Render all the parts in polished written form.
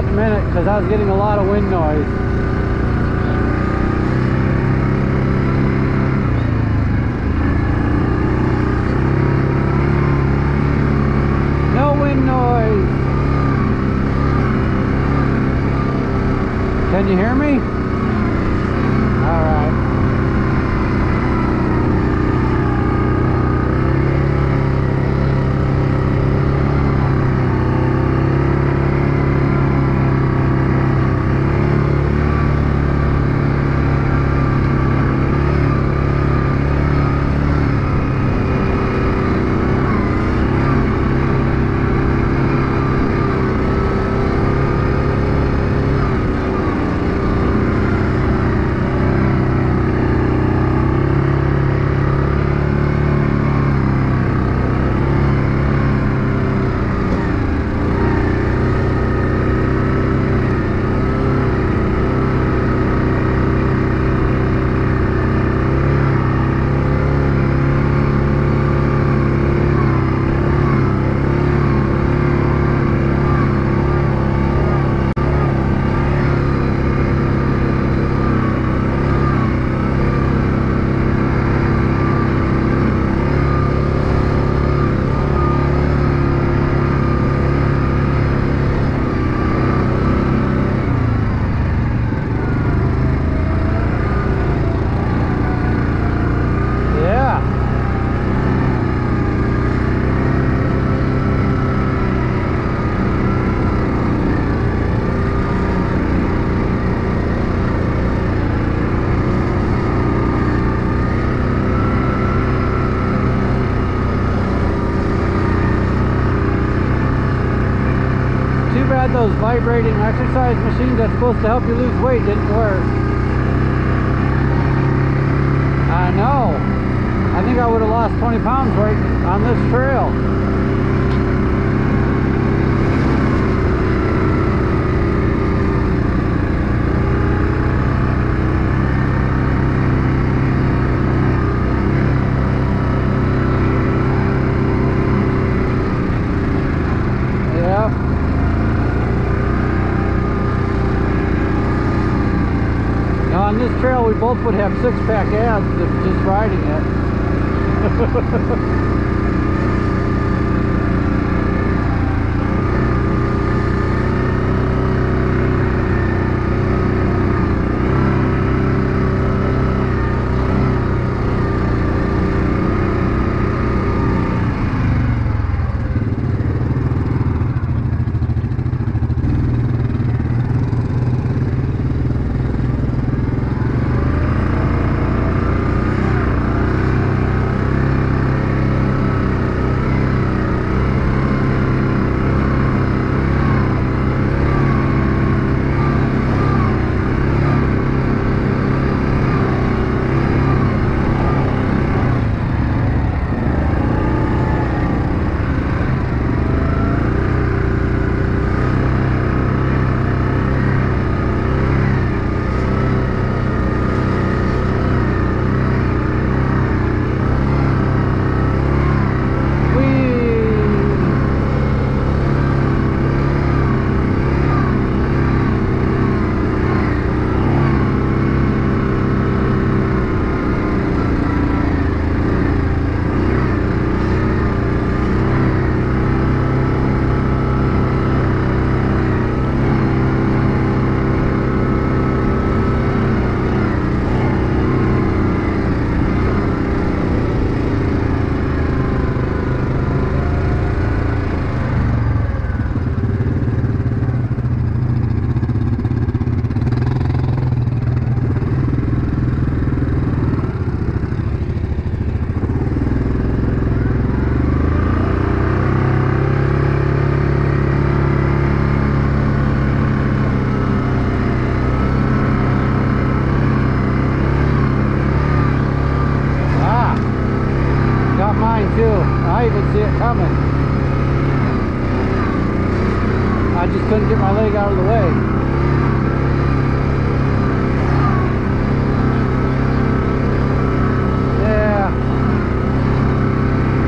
that in a minute because I was getting a lot of wind noise. No wind noise. Can you hear me? All right. Those vibrating exercise machines that's supposed to help you lose weight didn't work. I know. I think I would have lost 20 pounds right on this trail. On this trail we both would have six-pack abs just riding it. I even see it coming. I just couldn't get my leg out of the way. Yeah.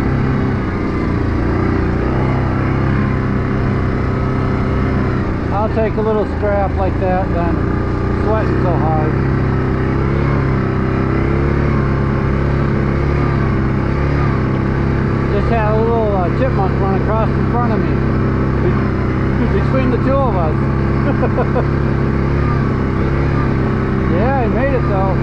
I'll take a little scrap like that than sweating so hard. Just had a little chipmunk run across in front of me. Between the two of us. Yeah, he made it though.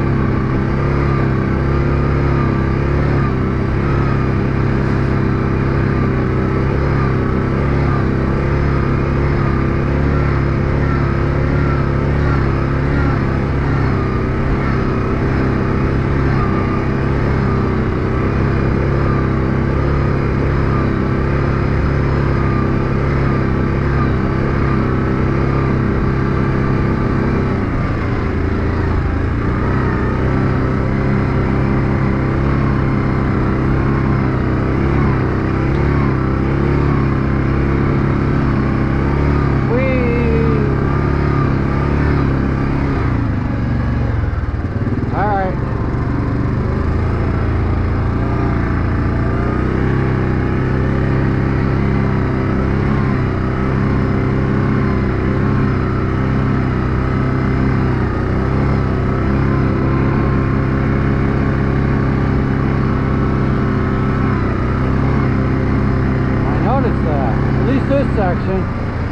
This section.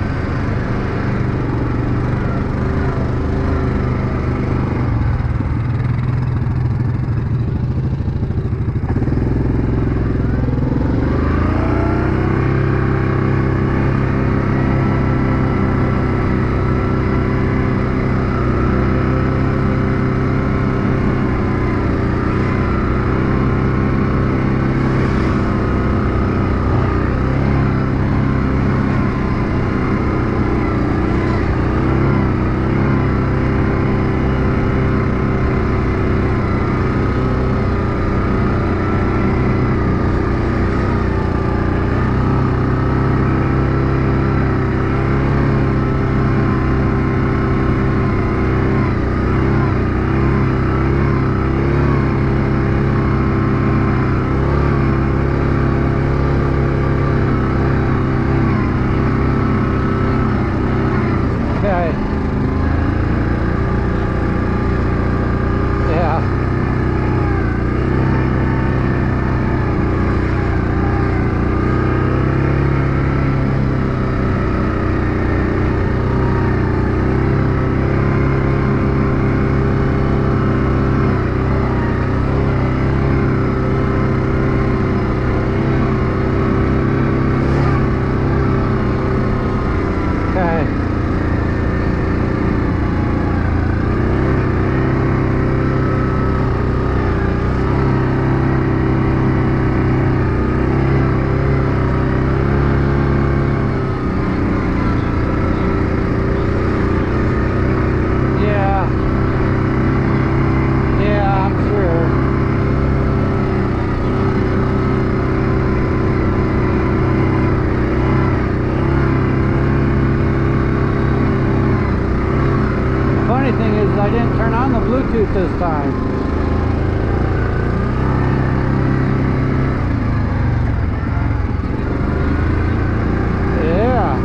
I didn't turn on the Bluetooth this time. Yeah.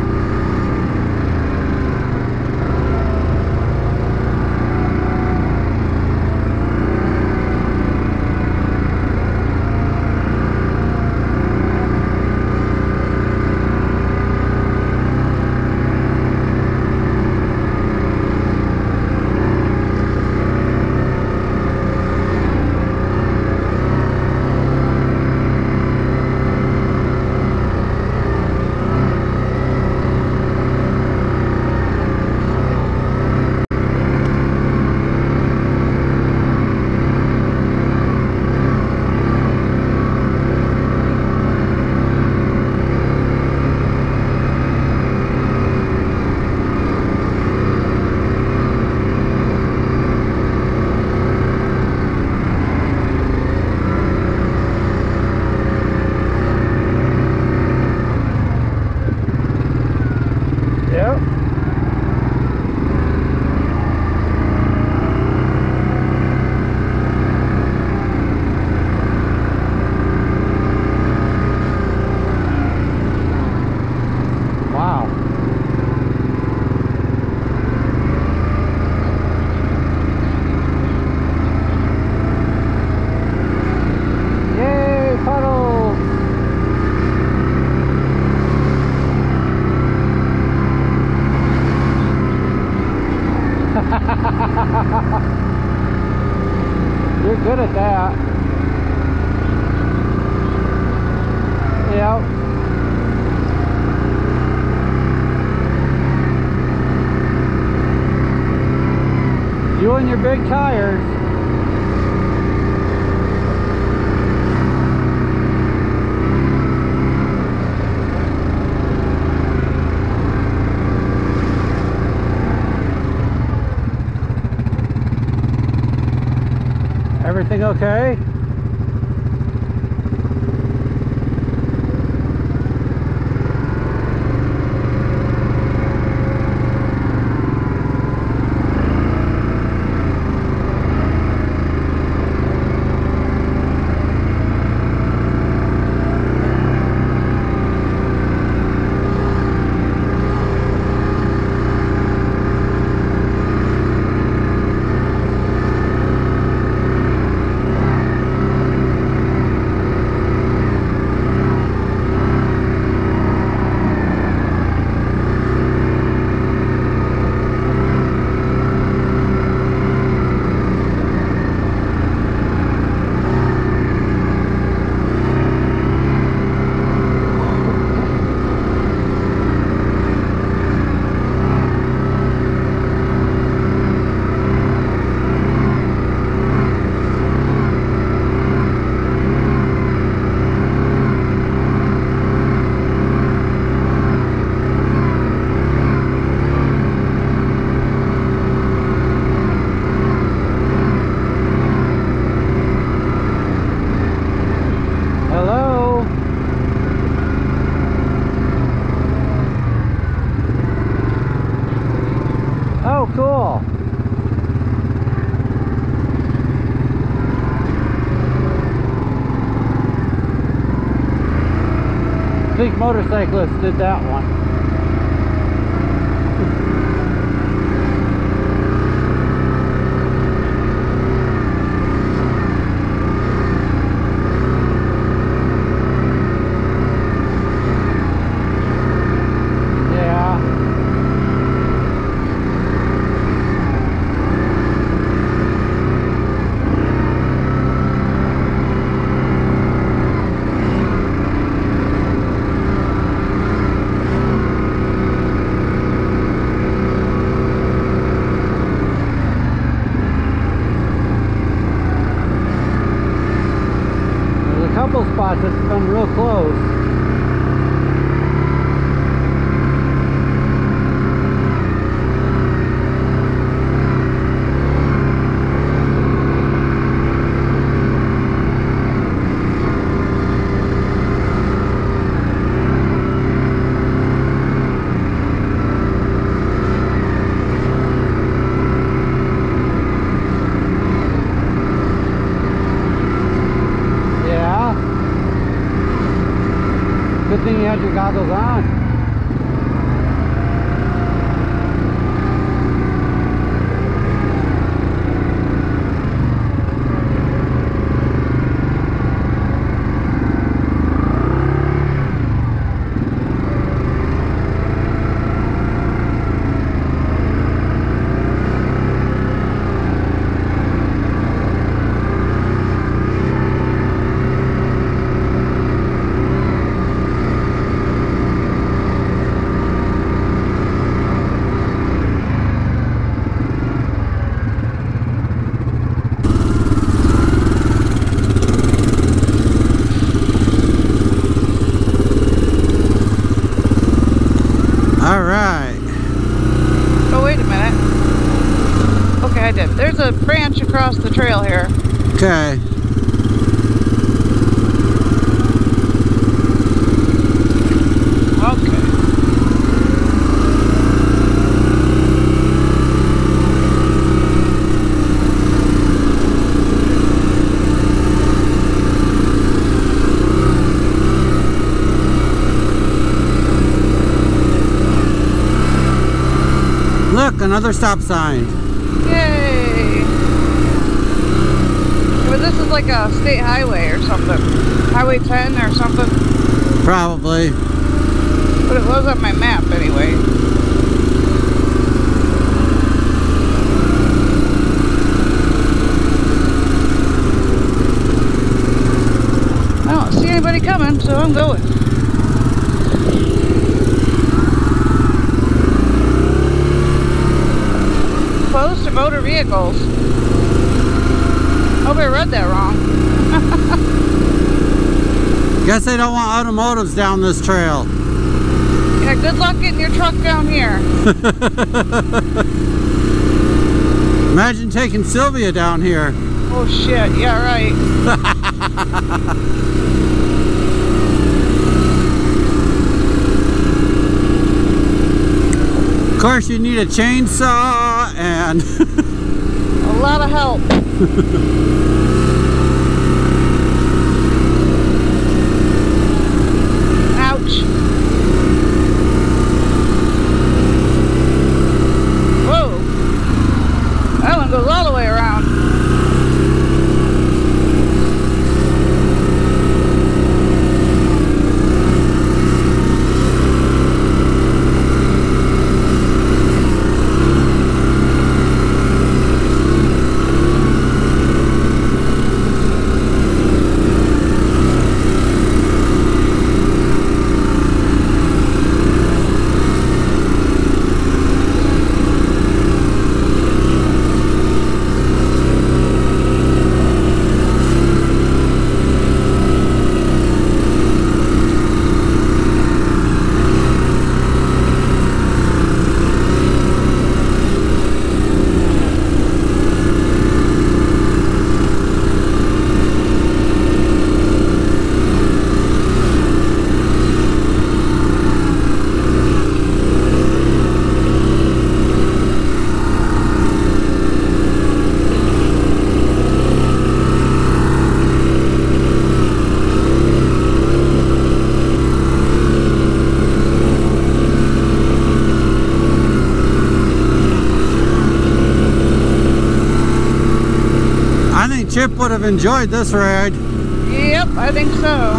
You and your big tires. Everything okay? Oh, cool. I think motorcyclists did that one. Couple spots that's been real close. Good thing you had your goggles on. All right. Oh, wait a minute. Okay, I did. There's a branch across the trail here. Okay. Okay. Look, another stop sign. Yay! Well, this is like a state highway or something. Highway 10 or something. Probably. But it was on my map anyway. I don't see anybody coming, so I'm going. Closed to motor vehicles. Guess they don't want automotives down this trail. Yeah, good luck getting your truck down here. Imagine taking Sylvia down here. Oh shit, yeah, right. Of course, you need a chainsaw and A lot of help. Ouch. Whoa. That one goes all the way around. Chip would have enjoyed this ride. Yep, I think so.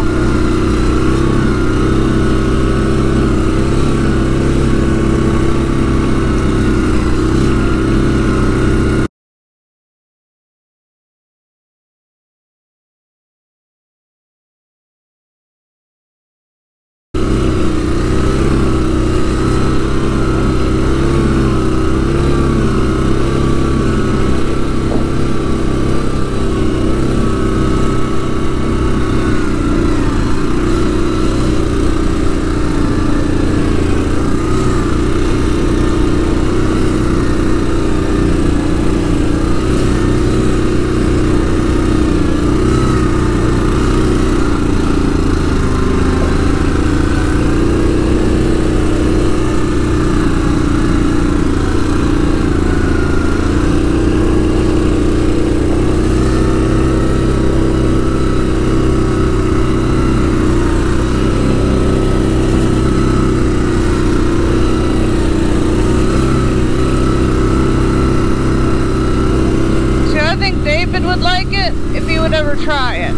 Would like it if he would ever try it.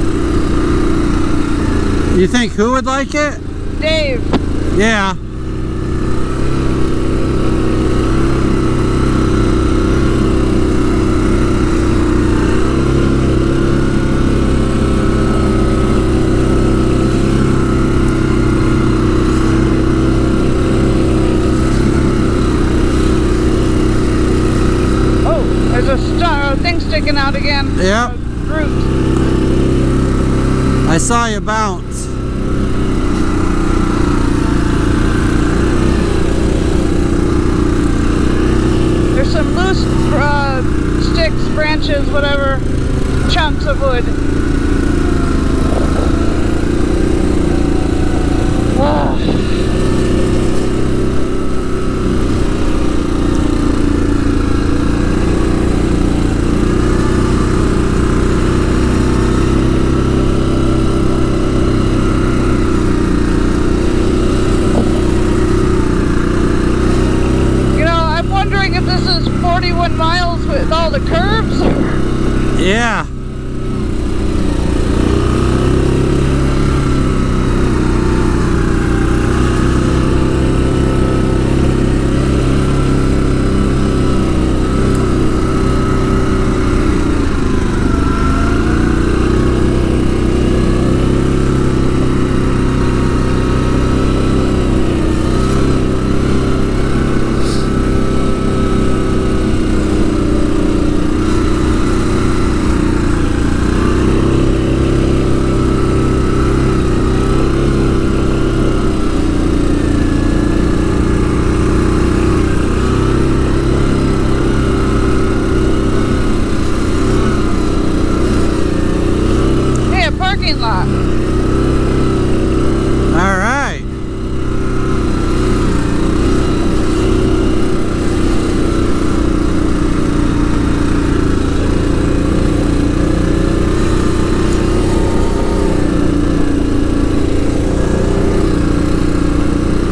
You think who would like it? Dave. Yeah. Thing sticking out again. Yep. Root. I saw you bounce. There's some loose sticks, branches, whatever, chunks of wood.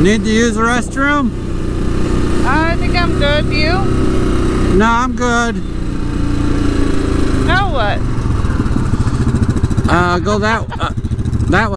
Need to use the restroom? I think I'm good. You? No, I'm good. Now what? Go that way.